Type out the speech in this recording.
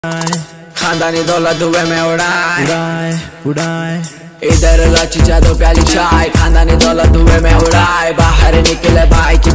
खानदानी दौलत धुएं में उड़ाए उड़ाए इधर लची दो प्याली चाय, खानदानी दौलत धुएं में उड़ाए। बाहर निकले भाई की